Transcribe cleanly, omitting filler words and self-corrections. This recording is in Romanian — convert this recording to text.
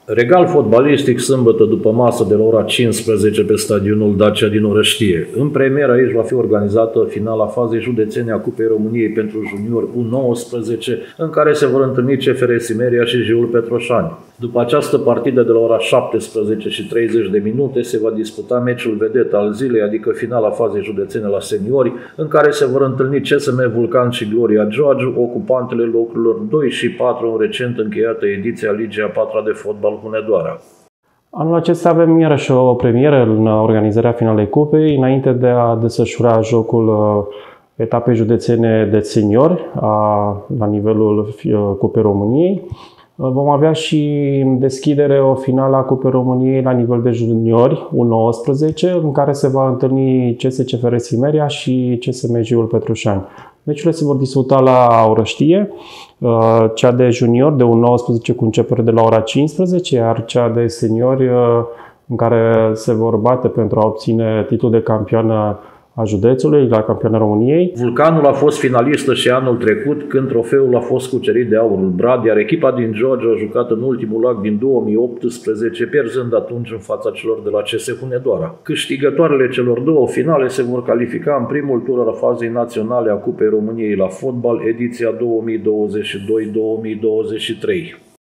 Regal fotbalistic sâmbătă după masă de la ora 15 pe stadionul Dacia din Orăștie. În premieră aici va fi organizată finala fazei județene a Cupei României pentru juniori U19, în care se vor întâlni CFR Simeria și Jiul Petroșani. După această partidă de la ora 17:30 se va disputa meciul vedet al zilei, adică finala fazei județene la seniori, în care se vor întâlni CSM Vulcan și Gloria Giurgiu, ocupantele locurilor 2 și 4 în recent încheiată ediție a Ligii a 4-a de fotbal Hunedoara. Anul acesta avem iarăși o premieră în organizarea finalei cupei, înainte de a desfășura jocul etapei județene de seniori la nivelul Cupei României. Vom avea și în deschidere o finală a Cupei României la nivel de juniori U19, în care se va întâlni CSCFR Simeria și CSM Jiul Petroșani. Meciurile se vor disputa la Orăștie, cea de junior de U19 cu începere de la ora 15, iar cea de seniori în care se vor bate pentru a obține titlul de campioană a județului la campioana României. Vulcanul a fost finalistă și anul trecut, când trofeul a fost cucerit de Aurul Brad, iar echipa din Giurgiu a jucat în ultimul act din 2018, pierzând atunci în fața celor de la CS Hunedoara. Câștigătoarele celor două finale se vor califica în primul tur al fazei naționale a Cupei României la fotbal, ediția 2022-2023.